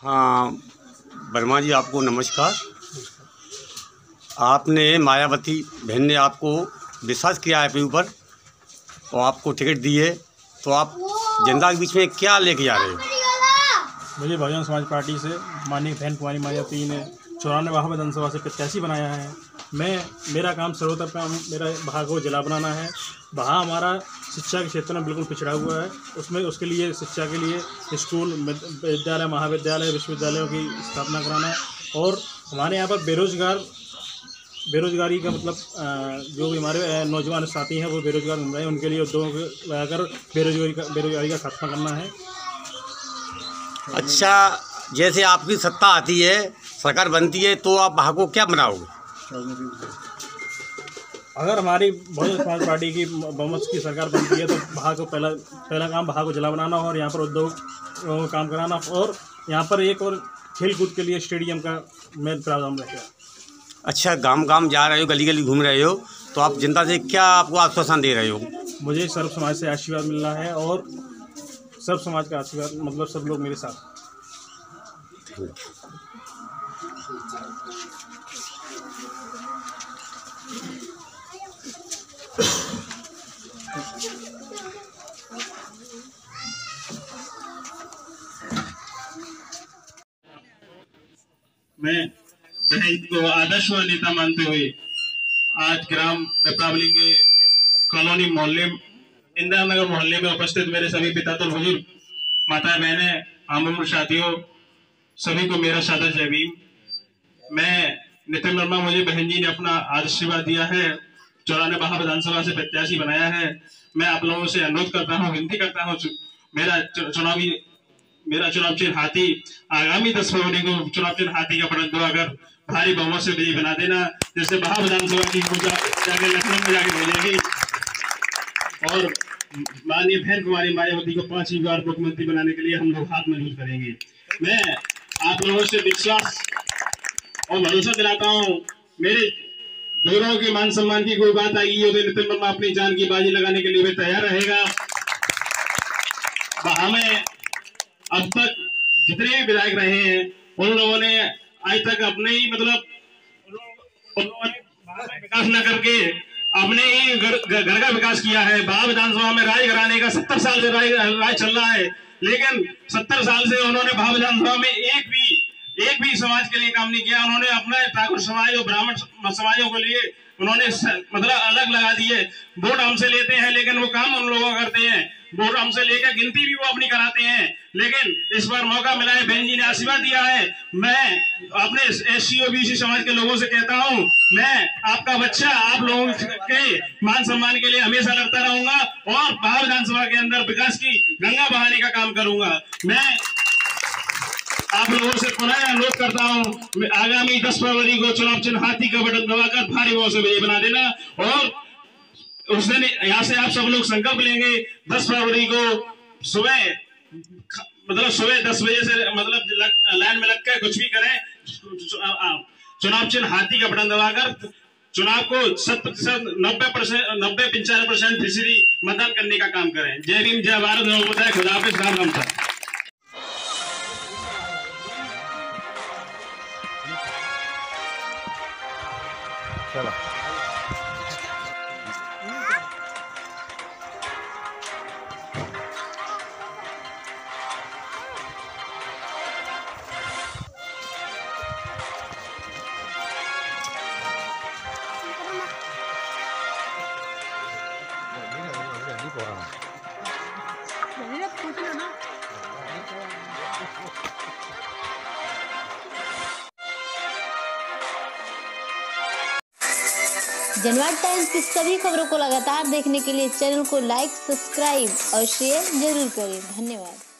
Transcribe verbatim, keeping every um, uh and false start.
हाँ वर्मा जी, आपको नमस्कार। आपने मायावती बहन ने आपको विश्वास किया है ऊपर और आपको टिकट दी है, तो आप जनता के बीच में क्या लेके जा रहे हो? मुझे बहुजन समाज पार्टी से माननीय बहन कुमारी मायावती ने चौरानवे वहाँ विधानसभा से प्रत्याशी बनाया है। मैं मेरा काम सर्वोत्तर का मेरा वहाँ को जिला बनाना है। वहाँ हमारा शिक्षा के क्षेत्र में बिल्कुल पिछड़ा हुआ है। उसमें उसके लिए शिक्षा के लिए स्कूल, विद्यालय, महाविद्यालय, विश्वविद्यालयों की स्थापना कराना और हमारे यहाँ पर बेरोजगार बेरोजगारी का मतलब जो भी हमारे नौजवान साथी हैं वो बेरोजगार बन रहे हैं, उनके लिए उद्योगों को लगाकर बेरोजगारी का बेरोजगारी का खात्मा करना है। अच्छा, जैसे आपकी सत्ता आती है, सरकार बनती है, तो आप वहाँ को क्या बनाओगे? अगर हमारी बहुजन समाज पार्टी की बहुमत की सरकार बनती है तो वहाँ को पहला पहला काम वहाँ को जिला बनाना और यहाँ पर उद्योग को काम कराना और यहाँ पर एक और खेल कूद के लिए स्टेडियम का मैं प्रावधान रखेगा। अच्छा, गांव गांव जा रहे हो, गली गली घूम रहे हो, तो आप जनता से क्या आपको आश्वासन दे रहे हो? मुझे सर्व समाज से आशीर्वाद मिल रहा है और सर्व समाज का आशीर्वाद मतलब सब लोग मेरे साथ। मैं बहन को आदर्श व नेता मानते हुए आज ग्राम दीपावली के कॉलोनी मोहल्ले इंदिरा नगर मोहल्ले में उपस्थित मेरे सभी पिता तो बुजुर्ग, माता बहने, आम उम्र साथियों, सभी को मेरा सादर जय भीम। मैं नितिन वर्मा, मुझे बहन जी ने अपना आशीर्वाद दिया है, चौरानवे विधानसभा से प्रत्याशी बनाया है। मैं आप लोगों से अनुरोध करता हूँ, विनती करता हूँ, मेरा चुनावी मेरा चुनाव चिन्ह हाथी, आगामी दस फरवरी को चुनाव चिन्ह हाथी का बटन दबाकर भारी बहुमत से विजयी बना देना, जिससे महा विधानसभा की जाके लखनऊ में जाके भेजेगी और माननीय बहन कुमारी मायावती को पांचवी बार मुख्यमंत्री बनाने के लिए हम लोग हाथ मजबूत करेंगे। मैं आप लोगों से विश्वास और भरोसा दिलाता हूँ, मेरे दोनों के मान सम्मान की कोई बात आएगी तो नितिन वर्मा अपनी जान की बाजी लगाने के लिए भी तैयार रहेगा। हमें अब तक जितने भी विधायक रहे हैं उन लोगों ने आज तक अपने ही मतलब विकास न करके अपने ही घर घर का विकास किया है। बाह विधानसभा में राज कराने का सत्तर साल से राज चल रहा है, लेकिन सत्तर साल से उन्होंने बाह विधानसभा में एक भी एक भी समाज के लिए काम नहीं किया। उन्होंने अपने ठाकुर समाज और ब्राह्मण समाजों के लिए उन्होंने मतलब अलग लगा दिए। वोट हमसे लेते हैं लेकिन वो काम उन लोगों का करते हैं, वोट हमसे लेकर गिनती भी वो अपनी कराते हैं। लेकिन इस बार मौका मिला है, बहन जी ने आशीर्वाद दिया है। मैं अपने एस सी और बी सी समाज के लोगों से कहता हूं, मैं आपका बच्चा आप लोगों के मान सम्मान के लिए हमेशा लड़ता रहूंगा और बाहर विधानसभा के अंदर विकास की गंगा बहाने का काम करूंगा। मैं आप लोगों से पुनः अनुरोध करता हूं, आगामी दस फरवरी को चुनाव चिन्ह हाथी का बटन दबाकर भारी बहुमत से विजयी बना देना और उस दिन यहाँ से आप सब लोग संकल्प लेंगे दस फरवरी को सुबह मतलब सुबह दस बजे से मतलब लाइन में लगकर कुछ भी करें, चुनाव चिन्ह हाथी का बटन दबाकर चुनाव को शत प्रतिशत नब्बे परसेंट नब्बे पंचानवे परसेंट फीसदी मतदान करने का काम करें। जय भीम, जय भारत, खुदा हाफिज, राम राम। चलो जनवाद टाइम्स की सभी खबरों को लगातार देखने के लिए चैनल को लाइक, सब्सक्राइब और शेयर जरूर करें। धन्यवाद।